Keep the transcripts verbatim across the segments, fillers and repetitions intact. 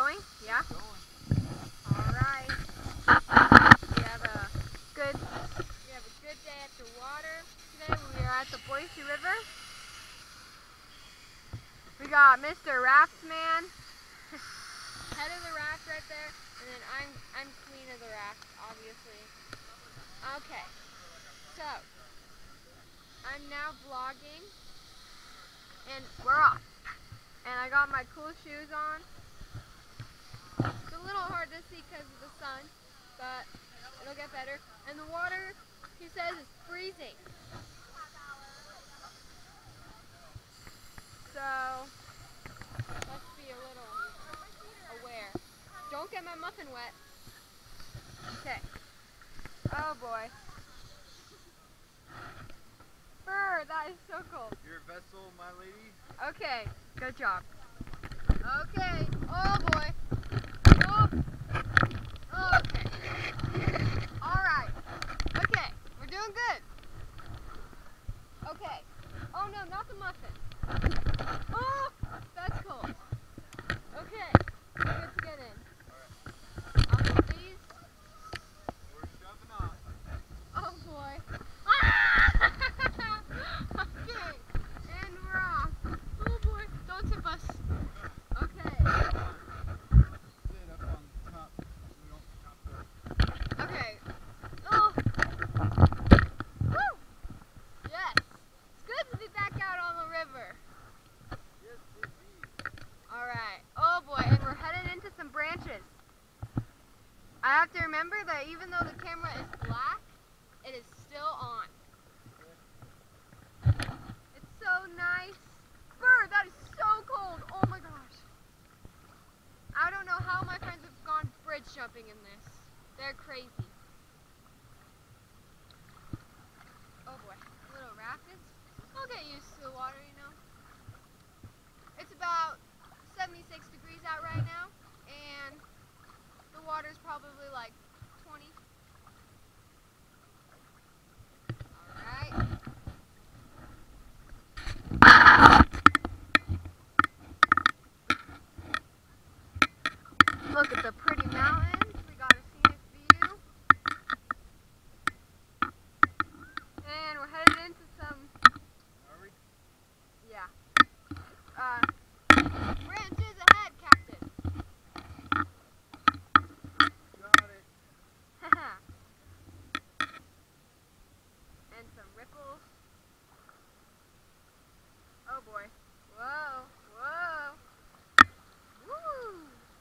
going? Yeah? Alright. We have a good we have a good day at the water. Today we are at the Boise River. We got Mister Raftsman, head of the raft right there, and then I'm I'm queen of the raft, obviously. Okay. So I'm now vlogging and we're off. And I got my cool shoes on. It's a little hard to see because of the sun, but it'll get better. And the water, he says, is freezing. So, let's be a little aware. Don't get my muffin wet. Okay. Oh boy. Brr, that is so cold. Your vessel, my lady. Okay, good job. Okay. Oh boy. Oh. Okay. Alright. Okay. We're doing good. Okay. Oh no, not the muffin. Oh, that's cold. Okay. We're good to get in. Alright. I'll put these. We're shoving off. Oh boy. Ah! Okay. And we're off. Oh boy. Don't tip us. Okay. Sit up on top so we don't chop the... Okay. Oh. Woo! Yes. It's good to be back out on the river. Yes, indeed. Alright. Oh boy. And we're headed into some branches. I have to remember that even though the camera is black, it is still on. It's so nice. Brr, that is so cold. Oh my gosh. I don't know how my friends have gone bridge jumping in this. They're crazy. Oh boy, little rapids. I'll get used to the water, you know. It's about seventy-six degrees out right now, and the water's probably like twenty. Alright. Look at the pretty mountains. We got a scenic view. And we're headed into some... Are we? Yeah. Uh, branches ahead, Captain. Got it. And some ripples. Oh boy. Whoa. Whoa. Woo.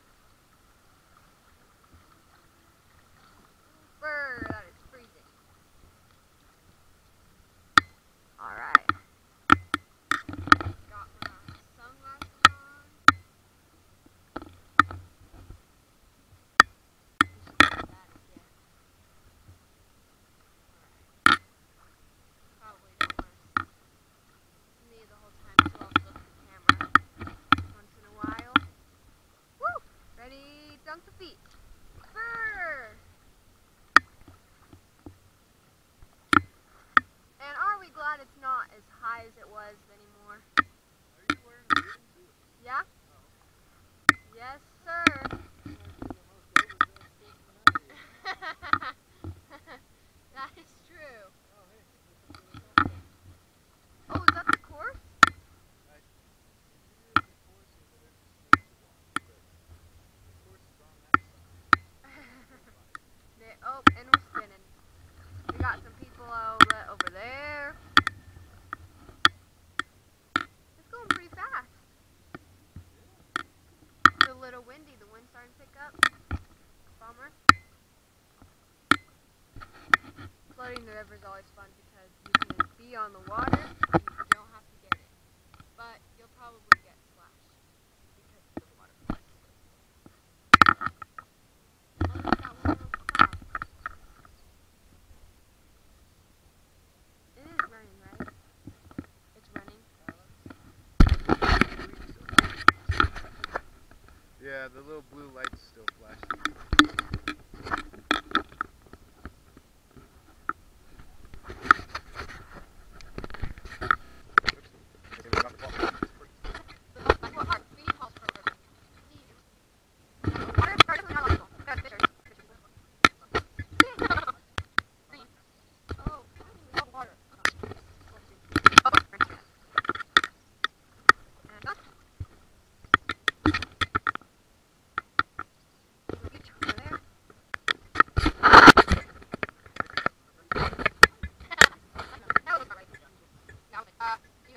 Brr, that is freezing. Alright. Got my sunglasses on. We should do that again. Alright. Probably don't want to see me the whole time, so I'll flip the camera once in a while. Woo! Ready? Dunk the feet. Brr! And are we glad it's not as high as it was anymore? Are you wearing a ring too? Yeah? Oh. Yes, sir. You might be the most overdressed person out here. That is true. Oh, hey. Look at the Oh, is that the course? I, it is the course or whatever you're supposed to walk, but the course is on that side. They- oh, and we're spinning. We got some people over, over there. It's going pretty fast. It's a little windy. The wind's starting to pick up. Bummer. Floating the river is always fun because you can be on the water and you don't have to get in. But you'll probably get splashed because of the water force. Oh, look at that one little cloud. It is running, right? It's running. Yeah, the little blue light's still flashing.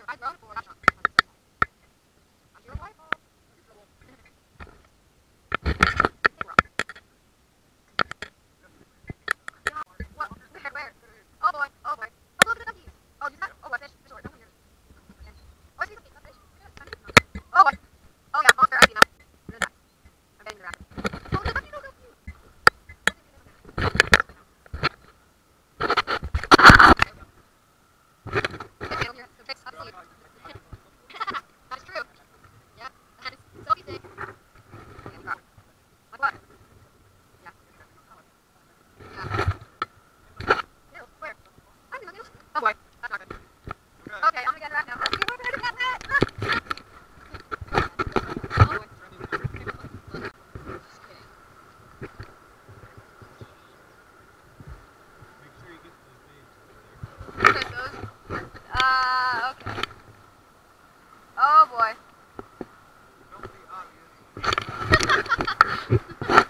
Uh, okay. Oh boy. Don't be obvious.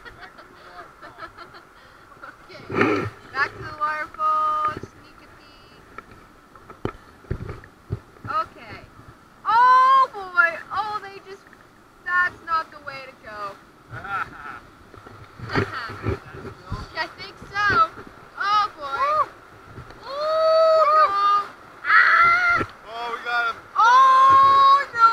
Okay. Back to the waterfall. Sneak a peek. Okay. Oh boy. Oh, they just. That's not the way to go. I think so. Oh boy. Oh no. Ah! Oh, we got him. Oh no.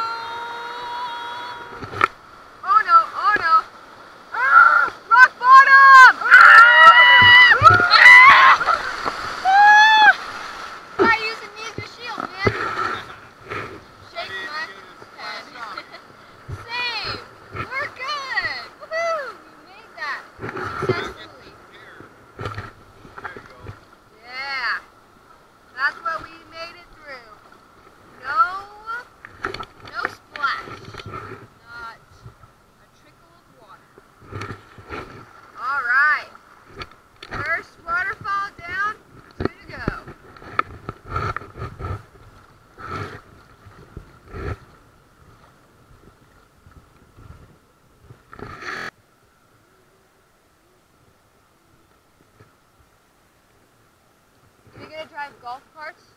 Oh no. Oh no. Ah! Rock bottom. Ah! Ah! Why are you using me as your shield, man? Shake my head. Same. We're good. Woohoo! We made that successfully. There you go. Yeah. That's what we made it through. No, no splash. Not a trickle of water. All right. First waterfall down. Two to go. Are you gonna drive golf carts?